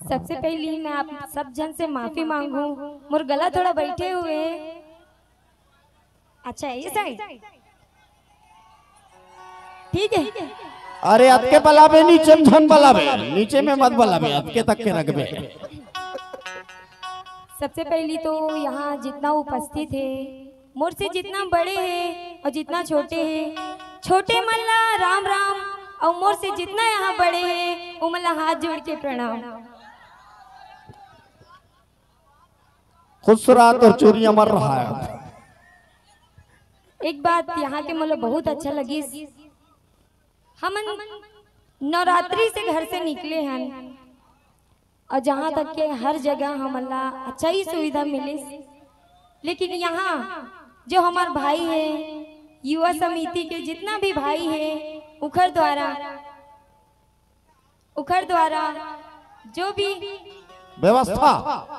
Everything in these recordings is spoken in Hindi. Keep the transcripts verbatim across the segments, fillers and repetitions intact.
सबसे पहले मैं आप सब जन से माफी मांगू, मोर गला थोड़ा बैठे हुए। अच्छा ये सही, ठीक है। अरे आपके बलाबे नीचे में धन बलाबे, नीचे में मत बलाबे, आपके तक के रखबे। सबसे पहली तो यहाँ जितना उपस्थित है, मोर से जितना बड़े हैं और जितना छोटे हैं, छोटे मल्ला राम राम, और मोर से जितना यहाँ बड़े हैं वो मल्ला हाथ जोड़ के प्रणाम। खुसरात और चोरियां मर रहा है। एक बात यहाँ के मतलब बहुत अच्छा लगी, हम नवरात्रि से घर से निकले हैं और जहाँ तक के हर जगह हमला अच्छा ही सुविधा मिले, लेकिन यहाँ जो हमारे भाई है युवा समिति के जितना भी भाई है उखर द्वारा उखर द्वारा जो भी व्यवस्था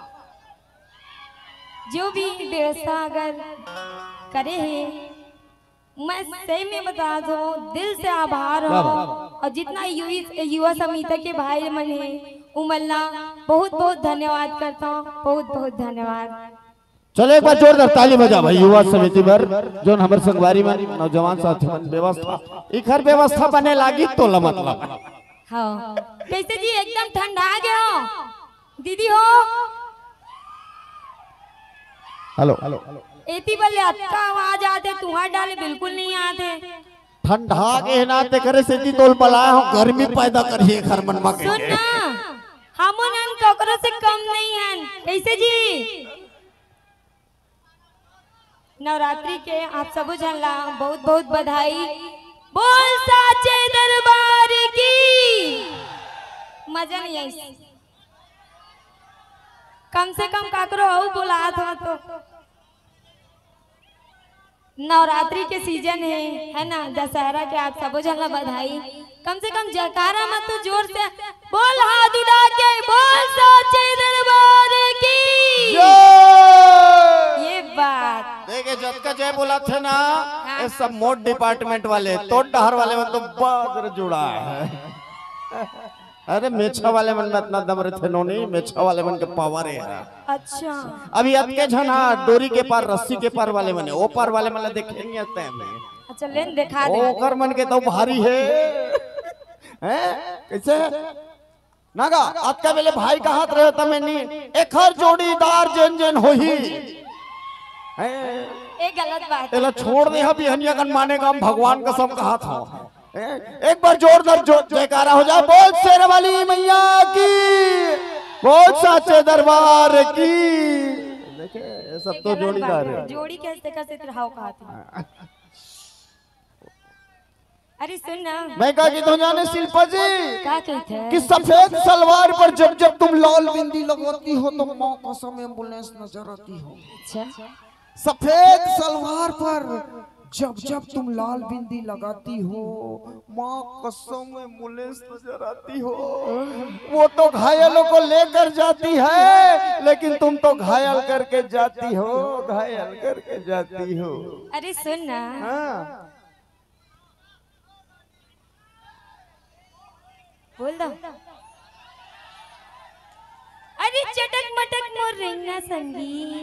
जो भी व्यवस्था अगर करे है, मैं सही में बता दो दिल से आभार हो। और जितना युवा समिति के भाई मन है उमल्ला बहुत बहुत धन्यवाद करता हूँ, बहुत बहुत धन्यवाद। चलो एक बार जोरदार ताली बजा भाई युवा समिति पर, जो हमारे संगवारी में नौजवान साथी मन व्यवस्था इखर व्यवस्था बने लागी तो मतलब। हाँ कैसे जी एकदम ठंडा गए हो दीदी हो। हेलो हेलो एती बल्ले आपका आवाज आते तुम्हारे डाले बिल्कुल नहीं आते। ठंडा के नाते करे से तोल पलाया हूँ, गर्मी पैदा करिए घर मन में। सुन ना हम ककरो से कम नहीं हैं। कैसे जी नवरात्रि के आप सब जनला बहुत बहुत बधाई। बोल साचे दरबार की। मजा नहीं आई, कम से कम काकरो हो बुला था तो। नवरात्रि के सीजन है है ना, दशहरा के आप सब जनला बधाई। कम से कम जयकारा मत तो जोर से बोल, हाथ उठा के बोल साचे दरबार की। ये बात देखे जब का जय बोला थे ना, ये सब मोड डिपार्टमेंट वाले तो डहर वाले में तो बादर जुड़ा है। अरे मेछा वाले मन में इतना दम रहे थे नो नहीं, मेछा वाले मन के पावर है। अच्छा अभी अब के झना डोरी के पार रस्सी के पार वाले मन, ओ पार वाले मन देखे नहीं आते हैं। अच्छा लेन दिखा दे। ओकर मन के तो भारी है हैं कैसे नागा आपका बेले भाई का हाथ रहे तमे नहीं एक हर जोड़ीदार जन जन होही हैं। ये गलत बात एला छोड़ दे अभी हनिया कन मानेगा हम भगवान का सब कहा था। एक बार जोरदार जो जयकारा हो जाए, बोल शेर वाली मैया की, बोल साचे दरबार की। देखे सब तो जोड़ीदार है। जोड़ी कैसे कैसे रहा कहा था। अरे सुन ना मैं कहा कि तो जाने शिल्पा जी क्या कहते हैं कि सफेद सलवार पर जब जब तुम लाल बिंदी लगाती हो तो माँ कसम एम्बुलेंस नजर आती हो। अच्छा सफेद सलवार पर जब जब तुम लाल बिंदी लगाती हो माँ कसम एम्बुलेंस नजर आती हो। वो तो घायलों को लेकर जाती है लेकिन तुम तो घायल करके जाती हो, घायल करके जाती हो। अरे सुन ना हाँ बोल दो। अरे चटक मटक मोर रेंगा संगी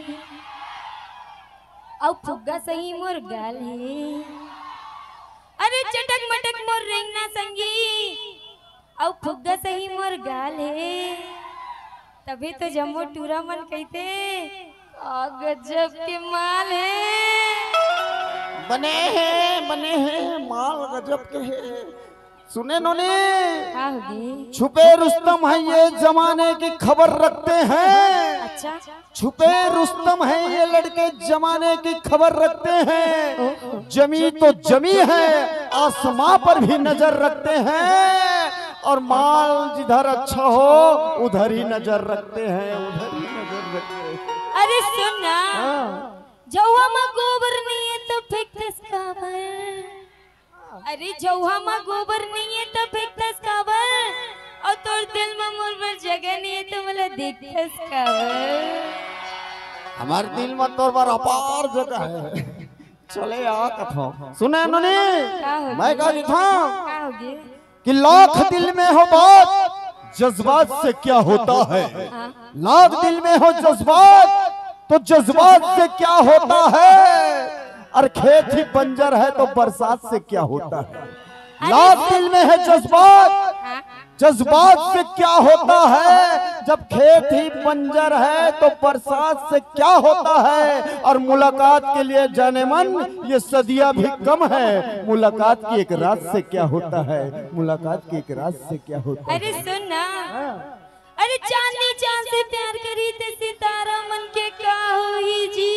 और फुग्गा सही मोर गाल है। अरे चटक मटक मोर रेंगना संगी और फुग्गा सही मोर गाल है। तभी तो जम्मू टूरा मन कहते गजब के माल है। बने हैं बने हैं माल गजब के हैं। सुने नोनी छुपे रुस्तम है ये जमाने की खबर रखते हैं। अच्छा छुपे रुस्तम है ये लड़के जमाने की खबर रखते हैं। जमी तो जमी है आसमां पर भी नजर रखते हैं और माल जिधर अच्छा हो उधर ही नजर रखते हैं, उधर ही नजर रखते हैं। अरे सुनना जौआ में गोबर नहीं है तो फेंकस काबर। अरे जौआ में गोबर नहीं है तो फेंकस काबर और तोर दिल में मोर पर जगह नहीं है तो मला देखस काबर। हमारे दिल में तोर पर अपार जगह है। चले आ कथो सुने नोनी मैं कहा था कि लाख दिल में हो बात जज्बात से क्या होता है। लाख दिल में हो जज्बात तो जज्बात से क्या होता है, और खेत ही बंजर है तो बरसात से क्या होता है। लाख दिल में है जज्बात, जज्बात से क्या होता है, जब खेत ही बंजर है तो बरसात से क्या होता है। और मुलाकात के लिए जाने मन ये सदियां भी कम है, मुलाकात की एक रात से क्या होता है, मुलाकात की एक रात से क्या होता है। अरे सुन ना, अरे चांदनी चांद से प्यार करी ते सितारा मन के का होई जी।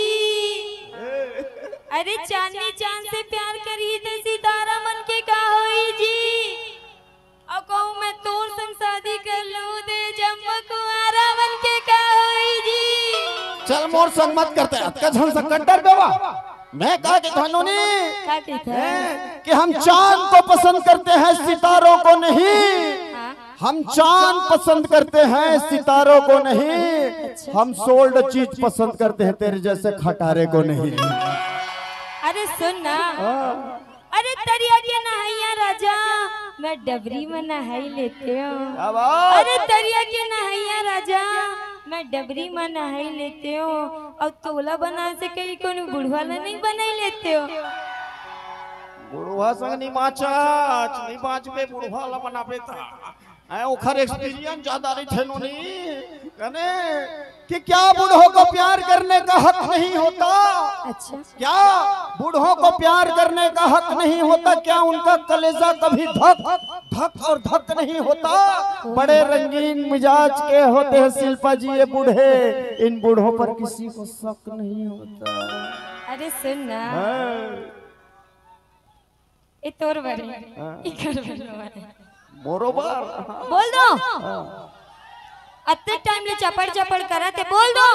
अरे चांदनी चांद से प्यार करी ते सितारा मन के का होई जी। और कहूँ मैं तोर संग शादी कर लूं दे जब कुआरा बन के का होई जी। चल मोर संग मत करते अतका झन से कट्टर बेवा। मैं कहा कि धनोनी का कहता कि हम चांद को पसंद करते हैं सितारों को नहीं, हम चांद पसंद करते हैं सितारों को नहीं, हम सोल्ड चीज पसंद करते हैं तेरे जैसे खटारे को नहीं। अरे सुन ना, अरे तरिया के नहाइया राजा मैं डबरी में नहाई लेते हूँ। अरे तरिया के नहाइया राजा मैं डबरी में नहाई लेते हो। और तोला बना से कहीं कोई बुढ़वा नहीं बनाई लेते हो। बुढ़वा संग नहीं माचा नहीं बाज पे बुढ़वा ला बना पेता है। ओखर एक्सपीरियंस ज्यादा नहीं थे नोनी कने कि क्या बूढ़ों को प्यार करने का हक नहीं होता। अच्छा क्या बूढ़ों को प्यार करने का हक नहीं होता, क्या उनका कलेजा कभी धक धक और धक नहीं होता। बड़े रंगीन मिजाज के होते हैं शिल्पा जी ये बूढ़े, इन बूढ़ों पर किसी को शक नहीं होता। अरे सुन ना, ये तोर बड़े इकर बड़े बरोबर बोल दो। अत्ते टाइम ले चपड़ चपड़ करा ते बोल दो।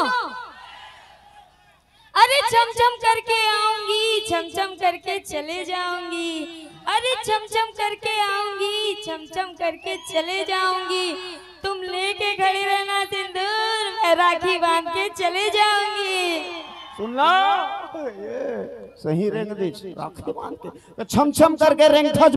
अरे चम चम करके आऊंगी, चम चम करके चले जाऊंगी। अरे चम चम करके आऊंगी, चम चम करके चले जाऊंगी। तुम लेके खड़ी रहना सिंदूर, मैं राखी बांध के चले जाऊंगी। सुनना ये सही रेंग दे राखी बांध के छम छम करके रेंग था।